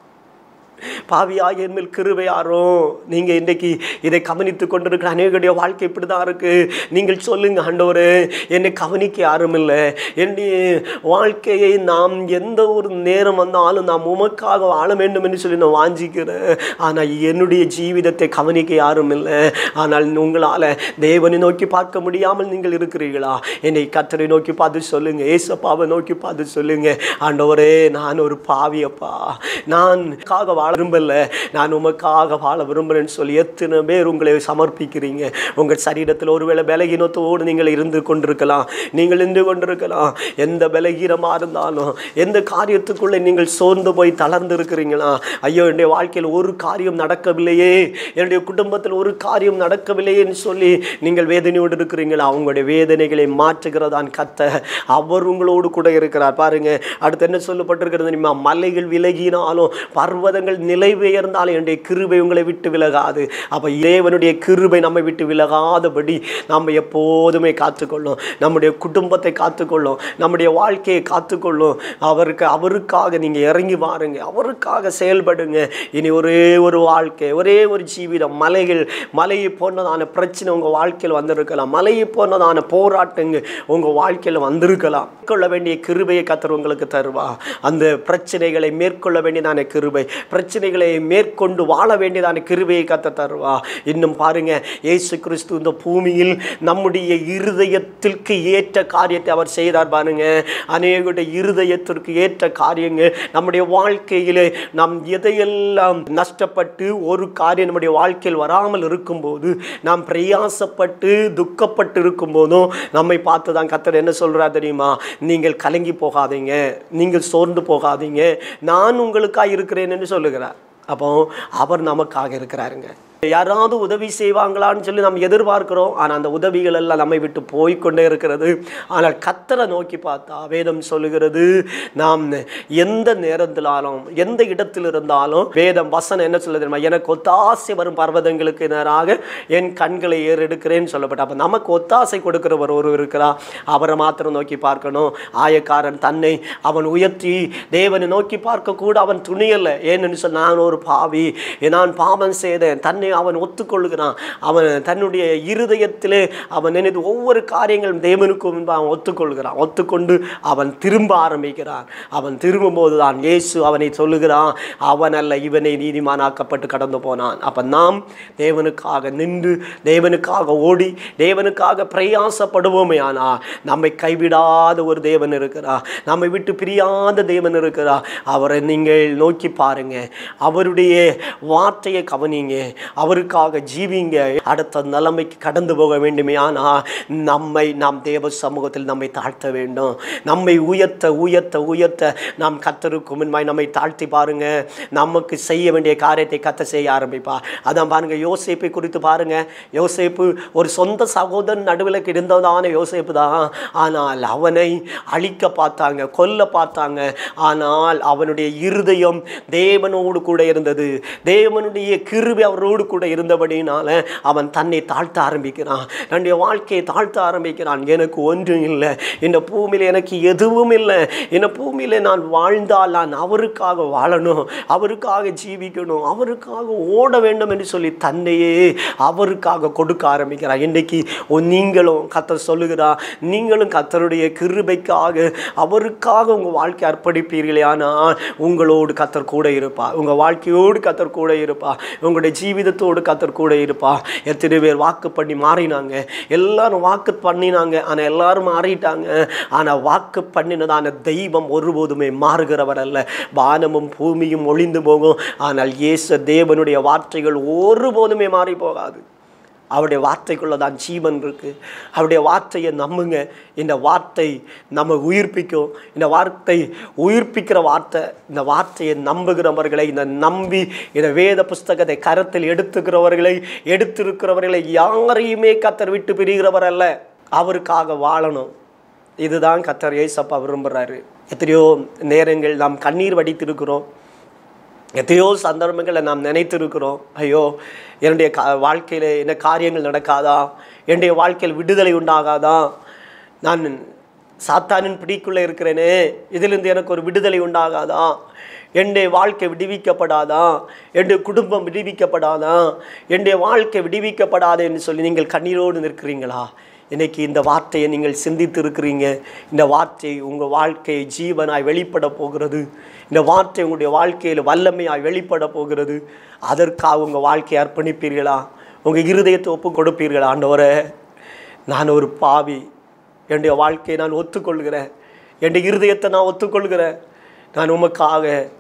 பாவியாக என் மேல் கிருபையாரோ. நீங்கள் இன்றைக்கு இதை கவனித்து கொண்டிருக்கிற அநேகருடைய வாழ்க்கை இப்படி தான் இருக்குது. நீங்கள் சொல்லுங்கள், ஆண்டவரே என்னை கவனிக்க யாரும் இல்லை, என்னுடைய வாழ்க்கையை நாம் எந்த ஒரு நேரம் வந்தாலும் நாம் உமக்காக வாழ வேண்டும் என்று சொல்லி நான் வாஞ்சிக்கிறேன், ஆனால் என்னுடைய ஜீவிதத்தை கவனிக்க யாரும் இல்லை. ஆனால் உங்களால் தேவனை நோக்கி பார்க்க முடியாமல் நீங்கள் இருக்கிறீர்களா? என்னை கர்த்தரை நோக்கி பார்த்து சொல்லுங்கள், ஏசப்பாவை நோக்கி பார்த்து சொல்லுங்கள், ஆண்டவரே நான் ஒரு பாவியப்பா, நான் வாழ விரும்பல, இல்லை, நான் உமக்காக வாழ விரும்புகிறேன்னு சொல்லி எத்தனை பேர் உங்களை சமர்ப்பிக்கிறீங்க? உங்கள் சரீரத்தில் ஒருவேளை பலகீனத்தோடு நீங்கள் இருந்து கொண்டிருக்கலாம், நீங்கள் நின்று கொண்டிருக்கலாம். எந்த பலகீனமாக இருந்தாலும், எந்த காரியத்துக்குள்ளே நீங்கள் சோர்ந்து போய் தளர்ந்து இருக்கிறீங்களா? ஐயோ, என்னுடைய வாழ்க்கையில் ஒரு காரியம் நடக்கவில்லையே, என்னுடைய குடும்பத்தில் ஒரு காரியம் நடக்கவில்லையேன்னு சொல்லி நீங்கள் வேதனையோடு இருக்கிறீங்களா? அவங்களுடைய வேதனைகளை மாற்றுகிறதான் கர்த்தர். அவர் உங்களோடு கூட இருக்கிறார். பாருங்க, அடுத்து என்ன சொல்லப்பட்டிருக்கிறது தெரியுமா? மலைகள் விலகினாலும் பர்வதங்கள் நிலை பெயர்ந்தாலும் என்னுடைய கிருபை உங்களை விட்டு விலகாது. அப்போ இறைவனுடைய கிருபை நம்மை விட்டு விலகாதபடி நம்ம எப்போதுமே காத்துக்கொள்ளும், நம்முடைய குடும்பத்தை காத்துக்கொள்ளும், நம்முடைய வாழ்க்கையை காத்துக்கொள்ளும். அவருக்காக நீங்கள் இறங்கி வாருங்க, அவருக்காக செயல்படுங்க. இனி ஒரே ஒரு வாழ்க்கை, ஒரே ஒரு ஜீவிதம். மலையை போன்றதான பிரச்சனை உங்கள் வாழ்க்கையில் வந்திருக்கலாம், மலையை போன்றதான போராட்டங்க உங்கள் வாழ்க்கையில் வந்திருக்கலாம். மேற்கொள்ள வேண்டிய கிருபையை கர்த்தர் உங்களுக்கு தருவா. அந்த பிரச்சனைகளை மேற்கொள்ள வேண்டியதான கிருபை, பிரச்சனைகளை மேற்கொண்டு வாழ வேண்டியதான கிருபையை கர்த்தர் தருவா. இன்னும் பாருங்க, இயேசு கிறிஸ்து இந்த பூமியில் நம்முடைய இருதயத்திற்கு ஏற்ற காரியத்தை அவர் செய்தார். பாருங்க, அநேகருடைய இருதயத்திற்கு ஏற்ற காரியங்கள் நம்முடைய வாழ்க்கையிலே நாம் எதையெல்லாம் நஷ்டப்பட்டு ஒரு காரியம் நம்முடைய வாழ்க்கையில் வராமல் இருக்கும்போது, நாம் பிரயாசப்பட்டு துக்கப்பட்டு இருக்கும் போதும் நம்மை பார்த்து தான் கர்த்தர் என்ன சொல்றார் தெரியுமா? நீங்கள் கலங்கி போகாதீங்க, நீங்கள் சோர்ந்து போகாதீங்க, நான் உங்களுக்காக இருக்கிறேன் என்று சொல்லுகிறார். அப்போ அவர் நமக்காக இருக்கிறாருங்க. யாராவது உதவி செய்வாங்களான்னு சொல்லி நம்ம எதிர்பார்க்கிறோம், ஆனால் அந்த உதவிகள் எல்லாம் நம்மை விட்டு போய்கொண்டே இருக்கிறது. ஆனால் கர்த்தரை நோக்கி பார்த்தா வேதம் சொல்லுகிறது, நாம் எந்த நேரத்திலாலும் எந்த இடத்தில் இருந்தாலும் வேதம் வசனம் என்ன சொல்லுது தெரியுமா? எனக்கு ஒத்தாசை வரும் பர்வதங்களுக்கு நேராக என் கண்களை ஏறெடுக்கிறேன்னு சொல்லப்பட்ட. அப்போ நமக்கு ஒத்தாசை கொடுக்கிறவர் ஒருவர் இருக்கிறார், அவரை மாத்திரம் நோக்கி பார்க்கணும். ஆயக்காரன் தன்னை அவன் உயர்த்தி தேவனை நோக்கி பார்க்க கூட அவன் துணியல்ல. ஏன்னு சொன்ன, நான் ஒரு பாவி, நான் பாவம் செய்தேன், தன்னை அவன் ஒத்துக்கொள்கிறான். அவன் தன்னுடைய இருதயத்திலே அவன் நினைத்து ஒவ்வொரு காரியங்களும் தேவனுக்கு முன்பு அவன் ஒத்துக்கொள்கிறான். ஒத்துக்கொண்டு அவன் திரும்ப ஆரம்பிக்கிறான். அவன் திரும்பும் போதுதான் இயேசு அவனை சொல்லுகிறான், அவன் அல்ல இவனை நீதிமானாக்கப்பட்டு கடந்து போனான். அப்ப நாம் தேவனுக்காக நின்று, தேவனுக்காக ஓடி, தேவனுக்காக பிரயாசப்படுவோமே, ஆனால் நம்மை கைவிடாத ஒரு தேவன் இருக்கிறார், நம்மை விட்டு பிரியாத தேவன் இருக்கிறார். அவரை நீங்கள் நோக்கி பாருங்க, அவருடைய வார்த்தையை கவனிங்க, அவருக்காக ஜீவிங்க. அடுத்த நிலைமைக்கு கடந்து போக வேண்டுமே, ஆனால் நாம் தேவ சமூகத்தில் நம்மை தாழ்த்த வேண்டும். நம்மை உயர்த்த உயர்த்த உயர்த்த நாம் கர்த்தருக்கு முன்பாய் நம்மை தாழ்த்தி பாருங்க, நமக்கு செய்ய வேண்டிய காரியத்தை கர்த்தர் செய்ய ஆரம்பிப்பார். அதான் பாருங்க, யோசேப்பை குறித்து பாருங்க. யோசேப்பு ஒரு சொந்த சகோதரன் நடுவில் இருந்ததான யோசேப்பு தான். ஆனால் அவனை அழிக்க பார்த்தாங்க, கொல்ல பார்த்தாங்க. ஆனால் அவனுடைய இருதயம் தேவனோடு கூட இருந்தது, தேவனுடைய கிருபை அவரோடு கூட இருந்தபடினால அவன் தன்னை தாழ்த்த ஆரம்பிக்கிறான், தன்னுடைய வாழ்க்கையை தாழ்த்த ஆரம்பிக்கிறான். எனக்கு ஒன்றும் இல்லை, இந்த பூமியில் எனக்கு எதுவும் இல்லை, இந்த பூமியில் நான் வாழ்ந்தால் நான் அவருக்காக வாழணும், அவருக்காக ஜீவிக்கணும், அவருக்காக ஓட வேண்டும் என்று சொல்லி தன்னையே அவருக்காக கொடுக்க ஆரம்பிக்கிறான். இன்றைக்கு நீங்களும் கர்த்தர் சொல்லுகிறார், நீங்களும் கர்த்தருடைய கிருபைக்காக அவருக்காக உங்கள் வாழ்க்கை அர்ப்பணிப்பீர்களே, ஆனால் உங்களோடு கர்த்தர் கூட இருப்பார், உங்கள் வாழ்க்கையோடு கர்த்தர் கூட இருப்பார், உங்களுடைய ஜீவிதத்தோடு கர்த்தர் கூட இருப்பா. எத்தனை பேர் வாக்கு பண்ணி மாறினாங்க, எல்லாரும் வாக்கு பண்ணினாங்க, ஆனால் எல்லாரும் மாறிட்டாங்க. ஆனால் வாக்கு பண்ணினதான தெய்வம் ஒருபோதுமே மாறுகிறவர் அல்ல. வானமும் பூமியும் ஒளிந்து போகும், ஆனால் இயேசு தேவனுடைய வார்த்தைகள் ஒருபோதுமே மாறி போகாது. அவருடைய வார்த்தைக்குள்ள தான் ஜீவன் இருக்கு. அவருடைய வார்த்தையை நம்புங்க. இந்த வார்த்தை நம்ம உயிர்ப்பிக்கும். இந்த வார்த்தை உயிர்ப்பிக்கிற வார்த்தை. இந்த வார்த்தையை நம்புகிறவர்களை, இந்த நம்பி இந்த வேத புஸ்தகத்தை கரத்தில் எடுத்திருக்கிறவர்களை யாரையுமே கர்த்தர் விட்டு பிரிகிறவர் அல்ல. அவருக்காக வாழணும். இதுதான் கர்த்தர் இயேசப்பா விரும்புகிறாரு. எத்தனையோ நேரங்கள் நாம் கண்ணீர் வடித்திருக்கிறோம், எத்தனையோ சந்தர்ப்பங்களை நாம் நினைத்திருக்கிறோம், ஐயோ என்னுடைய வாழ்க்கையில் என்ன காரியங்கள் நடக்காதா, என்னுடைய வாழ்க்கையில் விடுதலை உண்டாகாதா, நான் சாத்தானின் பிடிக்குள்ளே இருக்கிறேனே, இதிலிருந்து எனக்கு ஒரு விடுதலை உண்டாகாதா, என்னுடைய வாழ்க்கை விடுவிக்கப்படாதா, என்னுடைய குடும்பம் விடுவிக்கப்படாதா, என்னுடைய வாழ்க்கை விடுவிக்கப்படாதே என்று சொல்லி நீங்கள் கண்ணீரோடு நிற்கிறீங்களா? இன்றைக்கி இந்த வார்த்தையை நீங்கள் சிந்தித்து இருக்கிறீங்க. இந்த வார்த்தை உங்கள் வாழ்க்கையை ஜீவனாய் வெளிப்பட போகிறது. இந்த வார்த்தை உங்களுடைய வாழ்க்கையில் வல்லமையாய் வெளிப்பட போகிறது. அதற்காக உங்கள் வாழ்க்கையை அர்ப்பணிப்பீர்களா? உங்கள் இருதயத்தை ஒப்பு கொடுப்பீர்களா? ஆண்டவரே, நான் ஒரு பாவி, என்னுடைய வாழ்க்கையை நான் ஒத்துக்கொள்கிறேன், என்னுடைய இருதயத்தை நான் ஒத்துக்கொள்கிறேன், நான் உமக்காக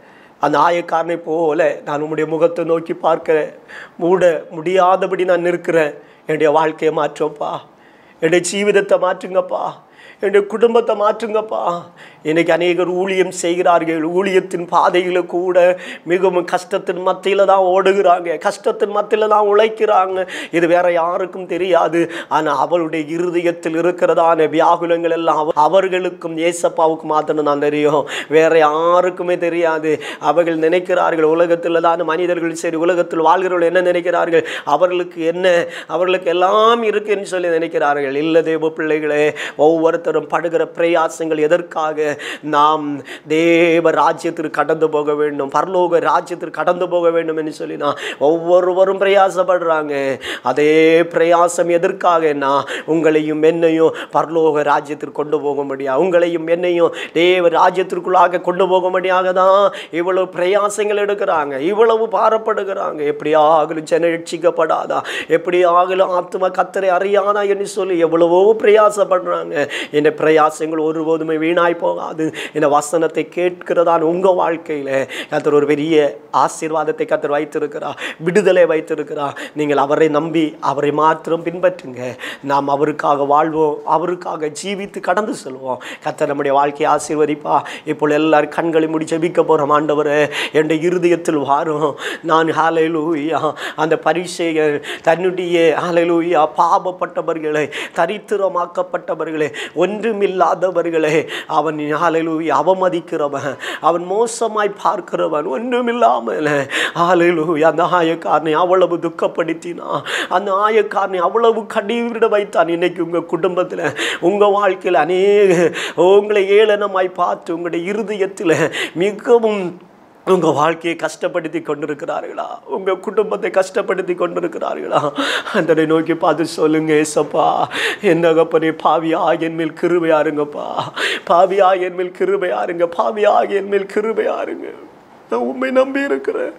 அந்த ஆயக்காரனை போல நான் உம்முடைய முகத்தை நோக்கி பார்க்கிறேன், மூட முடியாதபடி நான் நிற்கிறேன். என்னுடைய வாழ்க்கையை மாற்றப்பா, என்னுடைய ஜீவிதத்தை மாற்றுங்கப்பா, என்னுடைய குடும்பத்தை மாற்றுங்கப்பா. இன்றைக்கி அநேகர் ஊழியம் செய்கிறார்கள், ஊழியத்தின் பாதையில் கூட மிகவும் கஷ்டத்தின் மத்தியில் தான் ஓடுகிறாங்க, கஷ்டத்தின் மத்தியில் தான் உழைக்கிறாங்க. இது வேற யாருக்கும் தெரியாது. ஆனால் அவளுடைய இருதயத்தில் இருக்கிறதான வியாகுலங்கள் எல்லாம் அவர்களுக்கும் ஏசப்பாவுக்கும் மாத்திரம் தான் தெரியும், வேற யாருக்குமே தெரியாது. அவர்கள் நினைக்கிறார்கள் உலகத்தில் தான் மனிதர்கள், சரி உலகத்தில் வாழ்கிறவர்கள் என்ன நினைக்கிறார்கள், அவர்களுக்கு என்ன, அவர்களுக்கு எல்லாம் இருக்குன்னு சொல்லி நினைக்கிறார்கள். இல்லை தேவ பிள்ளைகளே, ஒவ்வொருத்தரும் படுகிற பிரயாசங்கள் எதற்காக? நாம் தேவ ராஜ்யத்திற்கு கடந்து போக வேண்டும், பரலோக ராஜ்யத்திற்கு கடந்து போக வேண்டும் என்று சொல்லி நான் ஒவ்வொருவரும் பிரயாசப்படுறாங்க. அதே பிரயாசம் எதற்காகனா உங்களையும் என்னையும் பரலோக ராஜ்யத்திற்கு கொண்டு போக முடியாது, உங்களையும் என்னையும் தேவ ராஜ்யத்திற்குள்ளாக கொண்டு போக முடியாத தான் இவ்வளவு பிரயாசங்கள் எடுக்கிறாங்க, இவ்வளவு பாரப்படுகிறாங்க. எப்படியாகலும் ஜன ரட்சிக்கப்படாதா, எப்படியாகலும் ஆத்மா கர்த்தரை அறியாதா என்று சொல்லி எவ்வளவோ பிரயாசப்படுறாங்க. இந்த பிரயாசங்கள் ஒருபோதுமே வீணாய் போகாது. இந்த வசனத்தை கேட்கிறதான் உங்கள் வாழ்க்கையில் கர்த்தர் ஒரு பெரிய ஆசீர்வாதத்தை கர்த்தர் வைத்திருக்கிறார், விடுதலை வைத்திருக்கிறார். நீங்கள் அவரை நம்பி அவரை மாத்திரம் பின்பற்றுங்க. நாம் அவருக்காக வாழ்வோம், அவருக்காக ஜீவித்து கடந்து செல்வோம். கர்த்தர் நம்முடைய வாழ்க்கையை ஆசீர்வதிப்பா. இப்போ எல்லாரும் கண்களை மூடி ஜெபிக்க போகிறோம். ஆண்டவரே, என்னுடைய இருதயத்தில் வாரும். நான் ஹல்லேலூயா அந்த பரிசேயர் தன்னுடைய ஹல்லேலூயா பாவப்பட்டவர்களை, தரித்திரமாக்கப்பட்டவர்களை, ஒன்றுமில்லாதவர்களை அவன் ஹல்லேலூயா அவமதிக்கிறவன், அவன் மோசமாய் பார்க்கிறவன், ஒன்றுமில்லாமல் ஹல்லேலூயா அந்த ஆயக்காரனை அவ்வளவு துக்கப்படுத்தினான், அந்த ஆயக்காரனை அவ்வளவு கடிவிட வைத்தான். இன்னைக்கு உங்கள் குடும்பத்தில், உங்கள் வாழ்க்கையில் அநேக உங்களை ஏளனமாய் பார்த்து உங்களுடைய இருதயத்தில் மிகவும் உங்கள் வாழ்க்கையை கஷ்டப்படுத்தி கொண்டிருக்கிறார்களா, உங்கள் குடும்பத்தை கஷ்டப்படுத்தி கொண்டிருக்கிறார்களா? அந்த நோக்கி பார்த்து சொல்லுங்க, ஏசப்பா என்னகப்பனே, பாவியாக என் மேல் கிருபையாருங்கப்பா, பாவியாக என் மேல் கிருபையாருங்க, பாவியாக என் மேல் கிருபையாருங்க. நான் உண்மை நம்பி இருக்கிறேன்,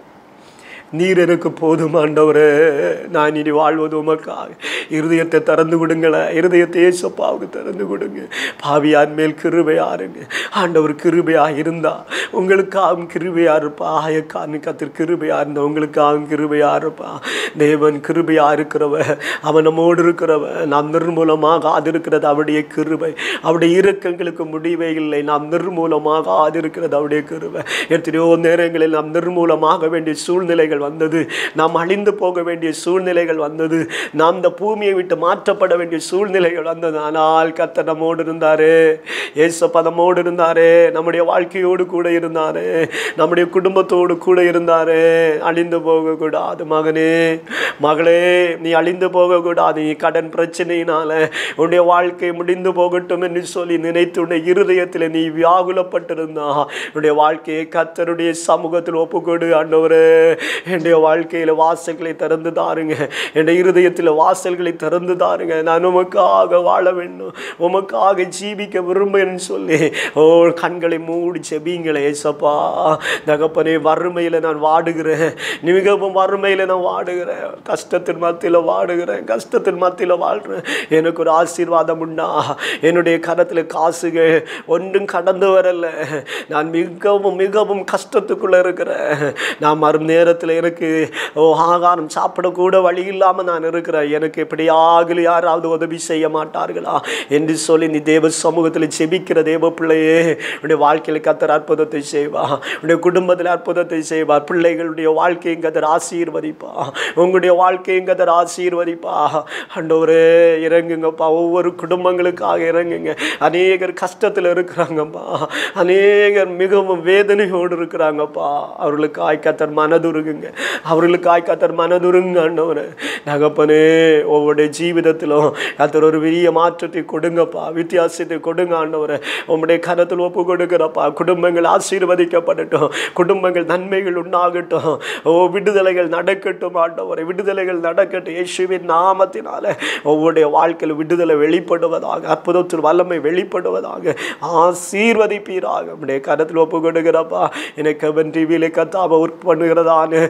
நீர் எனக்கு போதும் ஆண்டவரே, நான் இனி வாழ்வது உமக்காக. இருதயத்தை திறந்து கொடுங்களேன், இருதயத்தை ஏசப்பாவுக்கு திறந்து கொடுங்க. பாவியான் மேல் கிருபையாருங்க ஆண்டவர். கிருபையாக இருந்தா உங்களுக்காகவும் கிருபையா இருப்பா. ஆயக்காரனு கர்த்தர் கிருபையா இருந்தா உங்களுக்காகவும் கிருபையா இருப்பா. தேவன் கிருபையா இருக்கிறவ, அவன் நம்மோடு இருக்கிறவ. நாம் நிர்மூலமாக ஆதிருக்கிறது அவருடைய கிருபை, அவருடைய இரக்கங்களுக்கு முடிவே இல்லை. நாம் நிர்மூலமாக ஆதிருக்கிறது அவருடைய கிருபை. எத்தனையோ நேரங்களில் நாம் நிர்மூலமாக வேண்டிய சூழ்நிலைகள் வந்தது, நாம் அழிந்து போக வேண்டிய சூழ்நிலைகள் வந்தது, நாம் இந்த பூமியை விட்டு மாற்றப்பட வேண்டிய சூழ்நிலைகள் வந்தது. ஆனால் கர்த்தர் நம்மோடு இருந்தாரு, ஏசப்பா நம்மோடு இருந்தாரு, நம்முடைய வாழ்க்கையோடு கூட இருந்தாரு, நம்முடைய குடும்பத்தோடு கூட இருந்தாரு. அழிந்து போகக்கூடாது மகனே, மகளே, நீ அழிந்து போகக்கூடாது. நீ கடன் பிரச்சனையினால உன்னுடைய வாழ்க்கை முடிந்து போகட்டும் என்று சொல்லி நினைத்து உன்னுடைய இருதயத்தில் நீ வியாகுலப்பட்டிருந்தா உன்னுடைய வாழ்க்கையை கர்த்தருடைய சமூகத்தில் ஒப்புக்கொடு. ஆண்டவரே, என்னுடைய வாழ்க்கையில் வாசல்களை திறந்து தாருங்க, என்னுடைய இருதயத்தில் வாசல்களை திறந்து தாருங்க. நான் உமக்காக வாழ வேண்டும், உமக்காக ஜீவிக்க விரும்புகிறேன்னு சொல்லி கண்களை மூடி செபிங்களே. ஏசப்பா தகப்பனே, வறுமையில் நான் வாடுகிறேன், மிகவும் வறுமையில் நான் வாடுகிறேன், கஷ்டத்தின் மத்தியில் வாடுகிறேன், கஷ்டத்தின் மத்தியில் வாழ்கிறேன். எனக்கு ஒரு ஆசீர்வாதம் உண்டா? என்னுடைய கரத்தில் காசுகள் ஒன்றும் கடந்து வரல, நான் மிகவும் மிகவும் கஷ்டத்துக்குள்ளே இருக்கிறேன். நான் மறு நேரத்தில் எனக்கு ஆகாரம் சாப்பிடக்கூட வழி இல்லாமல் நான் இருக்கிறேன். எனக்கு எப்படியாக யாராவது உதவி செய்ய மாட்டார்களா என்று சொல்லி நீ தேவ சமூகத்தில் செபிக்கிற தேவ பிள்ளையே, உன்னுடைய வாழ்க்கையில் கர்த்தர் அற்புதத்தை செய்வா, உன்னுடைய குடும்பத்தில் அற்புதத்தை செய்வார். பிள்ளைகளுடைய வாழ்க்கையும் கர்த்தர் ஆசீர்வதிப்பா, உங்களுடைய வாழ்க்கையும் கர்த்தர் ஆசீர்வதிப்பா. ஆண்டவரே இறங்குங்கப்பா, ஒவ்வொரு குடும்பங்களுக்காக இறங்குங்க. அநேகர் கஷ்டத்தில் இருக்கிறாங்கப்பா, அநேகர் மிகவும் வேதனையோடு இருக்கிறாங்கப்பா. அவர்களுக்காய் கர்த்தர் மனதுருகுங்க, அவர்களுக்காய் கர்த்தர் மனதுருங்க. ஆண்டவரே தகப்பனே, ஒவ்வொரு ஜீவிதத்திலும் கர்த்தர் ஒரு பெரிய மாற்றத்தை கொடுங்கப்பா, வித்தியாசத்தை கொடுங்க. ஆண்டவரே உம்முடைய கரத்தில் ஒப்பு கொடுக்கிறப்பா. குடும்பங்கள் ஆசீர்வதிக்கப்படட்டும், குடும்பங்கள் நன்மைகள் உண்டாகட்டும், விடுதலைகள் நடக்கட்டும். ஆண்டவரே விடுதலைகள் நடக்கட்டும் இயேசுவின் நாமத்தினால. ஒவ்வொருடைய வாழ்க்கையில் விடுதலை வெளிப்படுவதாக, அற்புதத்தில் வல்லமை வெளிப்படுவதாக ஆசீர்வதிப்பீராக. உம்முடைய கரத்தில் ஒப்பு கொடுக்கிறப்பா. எனக்கு ஹெவன்டிவியிலே கர்த்தாவை ஒர்க் பண்ணுகிறதான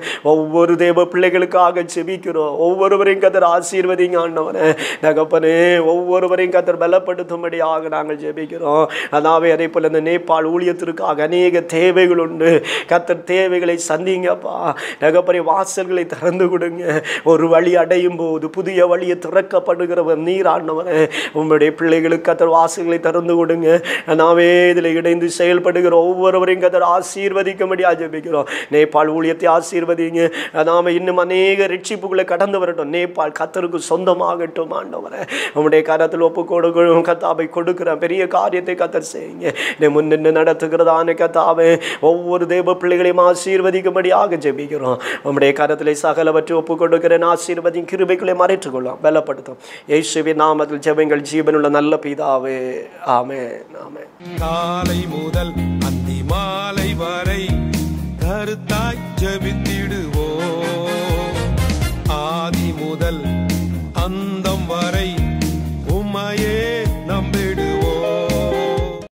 ஒவ்வொரு தேவ பிள்ளைகளுக்காக ஜெபிக்கிறோம். ஒவ்வொருவரையும் கர்த்தர் ஆசீர்வதிங்க ஆண்டவரே. தகப்பனே, ஒவ்வொருவரையும் கர்த்தர் பலப்படுத்தும்படியாக நாங்கள் ஜெபிக்கிறோம். அதாவே அதே போல் இந்த நேபாள் ஊழியத்திற்காக அநேக தேவைகள் உண்டு. கர்த்தர் தேவைகளை சந்திங்கப்பா. தகப்பனே, வாசல்களை திறந்து கொடுங்க. ஒரு வழி அடையும் போது புதிய வழியை திறக்கப்படுகிறவர் நீர் ஆண்டவரே. உங்களுடைய பிள்ளைகளுக்கு கர்த்தர் வாசல்களை திறந்து கொடுங்க. நாவே இதில் இணைந்து செயல்படுகிற ஒவ்வொருவரையும் கர்த்தர் ஆசீர்வதிக்கும்படியாக ஜெபிக்கிறோம். நேபாள் ஊழியத்தை ஆசீர்வதிங்க. நாம இன்னும் அநேக ரட்சிப்புகளை கடந்து வரட்டும். நேபாள் கர்த்தருக்கு சொந்தமாகட்டும் ஆண்டவரே. உங்களுடைய கரத்தில் ஒப்பு கொடுக்கணும். கர்த்தாவை கொடுக்கிற பெரிய காரியத்தை கர்த்தர் செய்யுங்க. முன்னின்று நடத்துகிறதான கர்த்தாவே, ஒவ்வொரு தேவ பிள்ளைகளையும் ஆசீர்வதிக்கும்படியாக ஜெபிக்கிறோம். உங்களுடைய கரத்திலே சகலவற்றை ஒப்பு கொடுக்கிறேன். ஆசீர்வதியும் கிருபைகளை மறைத்துக் கொள்ளும், பலப்படுத்தும். இயேசுவின் நாமத்தில் ஜெபங்கள் ஜீவனுள்ள நல்ல பிதாவே. ஆமென். ஆமென். காலை முதல்